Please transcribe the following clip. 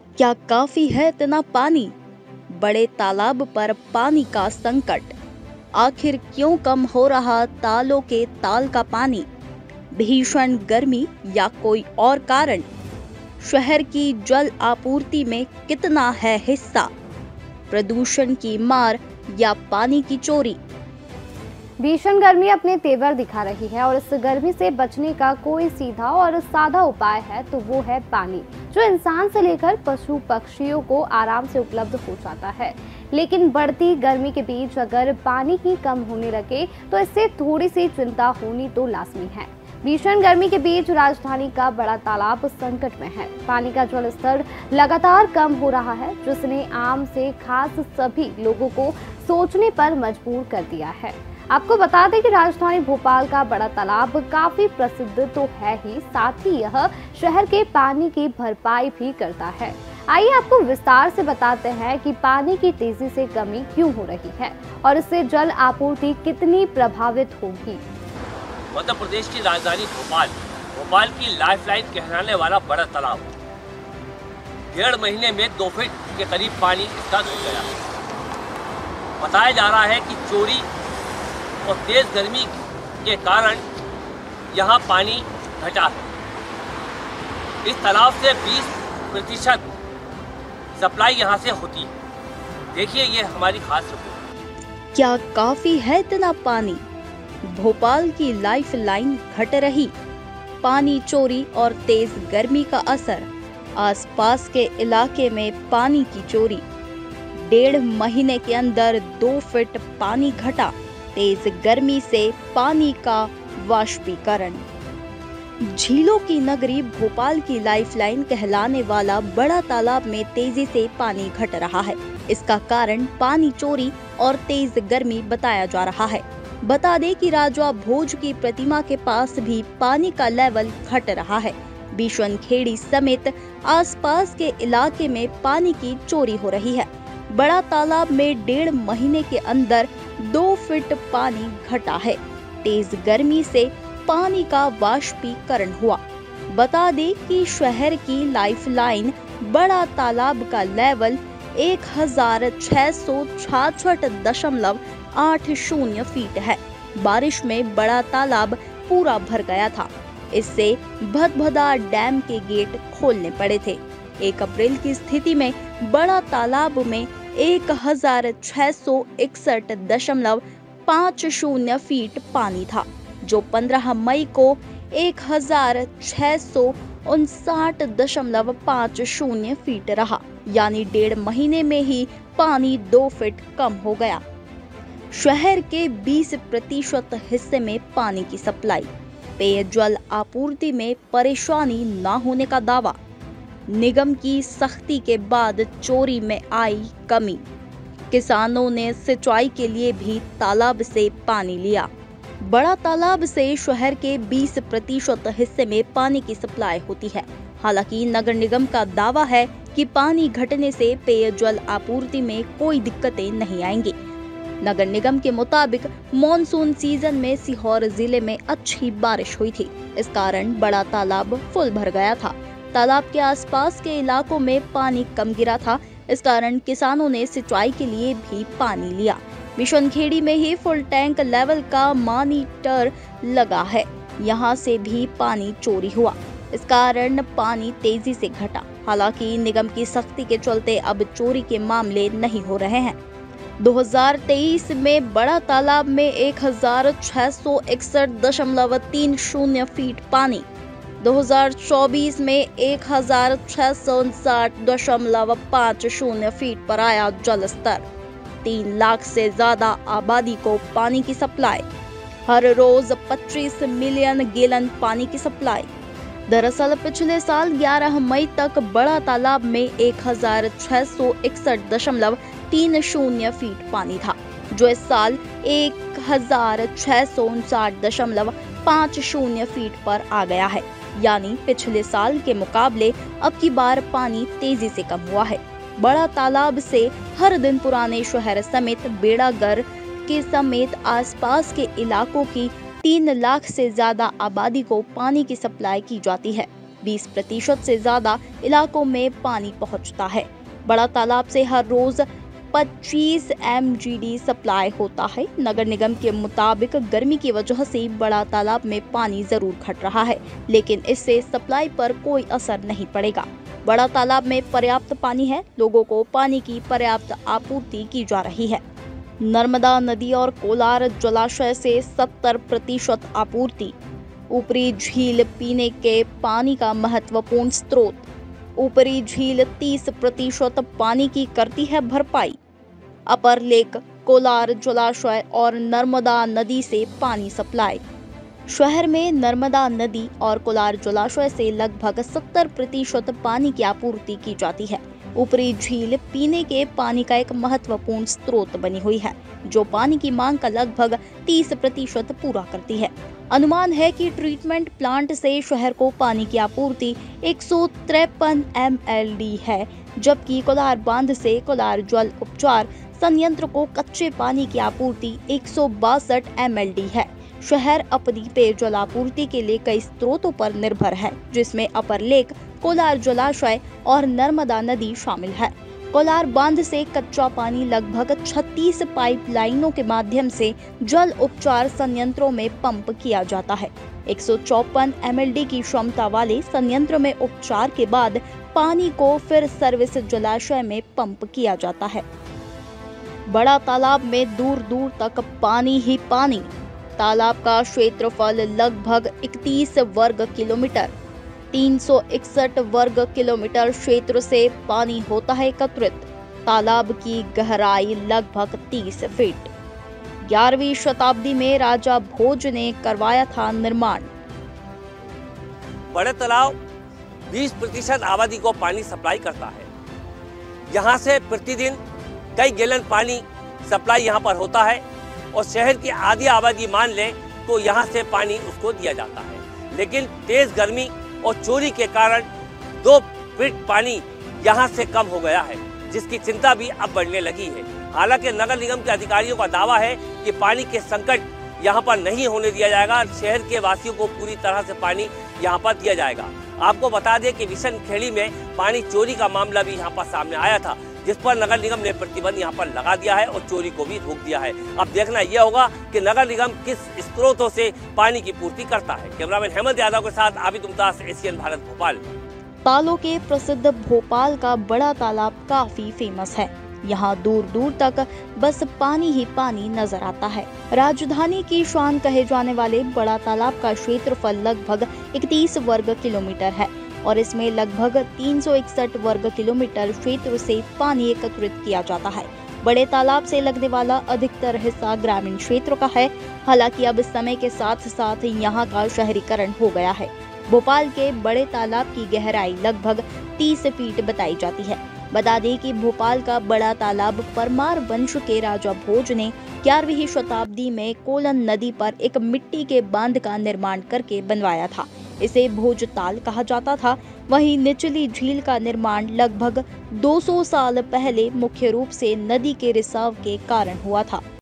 क्या काफी है इतना पानी? बड़े तालाब पर पानी का संकट। आखिर क्यों कम हो रहा तालों के ताल का पानी? भीषण गर्मी या कोई और कारण? शहर की जल आपूर्ति में कितना है हिस्सा? प्रदूषण की मार या पानी की चोरी? भीषण गर्मी अपने तेवर दिखा रही है और इस गर्मी से बचने का कोई सीधा और सादा उपाय है तो वो है पानी, जो इंसान से लेकर पशु पक्षियों को आराम से उपलब्ध हो जाता है। लेकिन बढ़ती गर्मी के बीच अगर पानी ही कम होने लगे तो इससे थोड़ी सी चिंता होनी तो लाजमी है। भीषण गर्मी के बीच राजधानी का बड़ा तालाब संकट में है। पानी का जल स्तर लगातार कम हो रहा है, जिसने आम से खास सभी लोगों को सोचने पर मजबूर कर दिया है। आपको बता दें कि राजधानी भोपाल का बड़ा तालाब काफी प्रसिद्ध तो है ही, साथ ही यह शहर के पानी की भरपाई भी करता है। आइए आपको विस्तार से बताते हैं कि पानी की तेजी से कमी क्यों हो रही है और इससे जल आपूर्ति कितनी प्रभावित होगी। मध्य प्रदेश की राजधानी भोपाल की लाइफलाइन कहलाने वाला बड़ा तालाब 1.5 महीने में 2 फीट के करीब पानी इसका घट गया। बताया जा रहा है कि चोरी और तेज गर्मी के कारण यहाँ पानी घटा है। इस तालाब से 20% सप्लाई यहाँ से होती है। देखिए ये हमारी खास रिपोर्ट। क्या काफी है इतना पानी? भोपाल की लाइफ लाइन घट रही। पानी चोरी और तेज गर्मी का असर। आसपास के इलाके में पानी की चोरी। 1.5 महीने के अंदर 2 फीट पानी घटा। तेज गर्मी से पानी का वाष्पीकरण। झीलों की नगरी भोपाल की लाइफलाइन कहलाने वाला बड़ा तालाब में तेजी से पानी घट रहा है। इसका कारण पानी चोरी और तेज गर्मी बताया जा रहा है। बता दें कि राजा भोज की प्रतिमा के पास भी पानी का लेवल घट रहा है। बिशनखेड़ी समेत आसपास के इलाके में पानी की चोरी हो रही है। बड़ा तालाब में 1.5 महीने के अंदर 2 फीट पानी घटा है। तेज गर्मी से पानी का वाष्पीकरण हुआ। बता दें कि शहर की लाइफलाइन बड़ा तालाब का लेवल 1666.80 फीट है। बारिश में बड़ा तालाब पूरा भर गया था। इससे भदभदा डैम के गेट खोलने पड़े थे। 1 अप्रैल की स्थिति में बड़ा तालाब में 1661.50 फीट पानी था, जो 15 मई को 1659.50 फीट रहा, यानी 1.5 महीने में ही पानी 2 फीट कम हो गया। शहर के 20% हिस्से में पानी की सप्लाई। पेयजल आपूर्ति में परेशानी न होने का दावा। निगम की सख्ती के बाद चोरी में आई कमी। किसानों ने सिंचाई के लिए भी तालाब से पानी लिया। बड़ा तालाब से शहर के 20% हिस्से में पानी की सप्लाई होती है। हालांकि नगर निगम का दावा है कि पानी घटने से पेयजल आपूर्ति में कोई दिक्कतें नहीं आएंगी। नगर निगम के मुताबिक मॉनसून सीजन में सीहोर जिले में अच्छी बारिश हुई थी। इस कारण बड़ा तालाब फुल भर गया था। तालाब के आसपास के इलाकों में पानी कम गिरा था। इस कारण किसानों ने सिंचाई के लिए भी पानी लिया। बिशनखेड़ी में ही फुल टैंक लेवल का मॉनिटर लगा है। यहाँ से भी पानी चोरी हुआ। इस कारण पानी तेजी से घटा। हालांकि निगम की सख्ती के चलते अब चोरी के मामले नहीं हो रहे हैं। 2023 में बड़ा तालाब में 1661.30 फीट पानी। 2024 में 1659.50 फीट पर आया जल स्तर। 3 लाख से ज्यादा आबादी को पानी की सप्लाई। हर रोज 25 मिलियन गैलन पानी की सप्लाई। दरअसल पिछले साल 11 मई तक बड़ा तालाब में 1661.30 फीट पानी था, जो इस साल 1659.50 फीट पर आ गया है। यानी पिछले साल के मुकाबले अब की बार पानी तेजी से कम हुआ है। बड़ा तालाब से हर दिन पुराने शहर समेत बेड़ागर के समेत आसपास के इलाकों की 3 लाख से ज्यादा आबादी को पानी की सप्लाई की जाती है। 20% से ज्यादा इलाकों में पानी पहुंचता है। बड़ा तालाब से हर रोज 25 MGD सप्लाई होता है। नगर निगम के मुताबिक गर्मी की वजह से बड़ा तालाब में पानी जरूर घट रहा है, लेकिन इससे सप्लाई पर कोई असर नहीं पड़ेगा। बड़ा तालाब में पर्याप्त पानी है, लोगों को पानी की पर्याप्त आपूर्ति की जा रही है। नर्मदा नदी और कोलार जलाशय से 70% आपूर्ति। ऊपरी झील पीने के पानी का महत्वपूर्ण स्रोत। ऊपरी झील 30% पानी की करती है भरपाई। अपर लेक, कोलार जलाशय और नर्मदा नदी से पानी सप्लाई। शहर में नर्मदा नदी और कोलार जलाशय से लगभग 70% पानी की आपूर्ति की जाती है। ऊपरी झील पीने के पानी का एक महत्वपूर्ण स्रोत बनी हुई है, जो पानी की मांग का लगभग 30% पूरा करती है। अनुमान है कि ट्रीटमेंट प्लांट से शहर को पानी की आपूर्ति 153 MLD है, जबकि कोलार बांध से कोलार जल उपचार संयंत्र को कच्चे पानी की आपूर्ति 162 MLD है। शहर अपनी पेयजल आपूर्ति के लिए कई स्रोतों पर निर्भर है, जिसमें अपर लेक, कोलार जलाशय और नर्मदा नदी शामिल है। कोलार बांध से कच्चा पानी लगभग 36 पाइपलाइनों के माध्यम से जल उपचार संयंत्रों में पंप किया जाता है। 154 MLD की क्षमता वाले संयंत्र में उपचार के बाद पानी को फिर सर्विस जलाशय में पंप किया जाता है। बड़ा तालाब में दूर दूर तक पानी ही पानी। तालाब का क्षेत्रफल लगभग 31 वर्ग किलोमीटर। 361 वर्ग किलोमीटर क्षेत्र से पानी होता है एकत्रित। तालाब की गहराई लगभग 30 फीट। 11वीं शताब्दी में राजा भोज ने करवाया था निर्माण। बड़े तालाब 20% आबादी को पानी सप्लाई करता है। यहाँ से प्रतिदिन कई गैलन पानी सप्लाई यहाँ पर होता है और शहर की आधी आबादी मान ले तो यहाँ से पानी उसको दिया जाता है। लेकिन तेज गर्मी और चोरी के कारण 2 फीट पानी यहाँ से कम हो गया है, जिसकी चिंता भी अब बढ़ने लगी है। हालांकि नगर निगम के अधिकारियों का दावा है कि पानी के संकट यहाँ पर नहीं होने दिया जाएगा। शहर के वासियों को पूरी तरह से पानी यहाँ पर दिया जाएगा। आपको बता दें कि विशनखेड़ी में पानी चोरी का मामला भी यहाँ पर सामने आया था, जिस पर नगर निगम ने प्रतिबंध यहाँ पर लगा दिया है और चोरी को भी रोक दिया है। अब देखना यह होगा कि नगर निगम किस स्रोतों से पानी की पूर्ति करता है। कैमरामैन हेमंत यादव के साथ आबिद मुमताज, एशियन भारत, भोपाल। तालों के प्रसिद्ध भोपाल का बड़ा तालाब काफी फेमस है। यहाँ दूर दूर तक बस पानी ही पानी नजर आता है। राजधानी की शान कहे जाने वाले बड़ा तालाब का क्षेत्रफल लगभग 31 वर्ग किलोमीटर है और इसमें लगभग 361 वर्ग किलोमीटर क्षेत्र से पानी एकत्रित किया जाता है। बड़े तालाब से लगने वाला अधिकतर हिस्सा ग्रामीण क्षेत्र का है। हालांकि अब समय के साथ साथ यहाँ का शहरीकरण हो गया है। भोपाल के बड़े तालाब की गहराई लगभग 30 फीट बताई जाती है। बता दें कि भोपाल का बड़ा तालाब परमार वंश के राजा भोज ने 11वीं शताब्दी में कोलन नदी पर एक मिट्टी के बांध का निर्माण करके बनवाया था। इसे भोजताल कहा जाता था। वहीं निचली झील का निर्माण लगभग 200 साल पहले मुख्य रूप से नदी के रिसाव के कारण हुआ था।